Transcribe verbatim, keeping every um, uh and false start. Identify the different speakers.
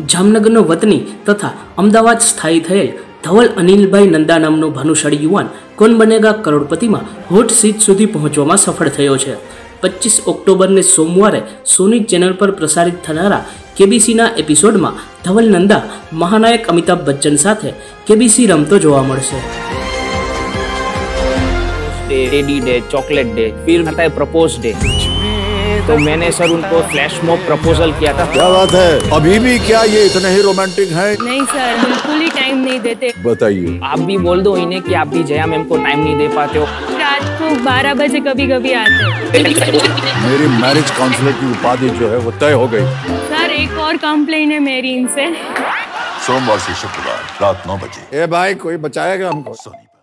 Speaker 1: જામનગરનો વતની તથા અમદાવાદ સ્થાયી થયેલ ધવલ અનિલભાઈ નંદા નામનો ભાનુશાળી યુવાન કોન બનેગા કરોડપતિમાં હોટ સીટ સુધી પહોંચવામાં સફળ થયો છે। પચીસ ઓક્ટોબરને સોમવારે સોની ચેનલ પર પ્રસારિત થનારા કેબીસીના એપિસોડમાં ધવલ નંદા મહાનાયક અમિતાભ બચ્ચન સાથે કેબીસી રમતો જોવા મળશે।
Speaker 2: टेडी डे, चॉकलेट डे, फिर आता है प्रपोज डे। तो मैंने सर उनको फ्लैश मॉब प्रपोजल किया था।
Speaker 3: क्या बात है, अभी भी क्या ये इतने ही रोमांटिक हैं?
Speaker 4: नहीं सर, बिल्कुल ही टाइम नहीं देते।
Speaker 3: बताइए।
Speaker 2: आप भी बोल दो इन्हें कि आप भी जया मैम को टाइम नहीं दे पाते हो।
Speaker 4: रात को बारह बजे कभी कभी आते।
Speaker 3: मेरी मैरिज काउंसलर की उपाधि जो है वो तय हो गई।
Speaker 4: सर एक और कंप्लेन है मेरी इनसे।
Speaker 3: सोमवार से शुक्रवार रात नौ बजे। ए भाई कोई बचाएगा हमको? सोनी।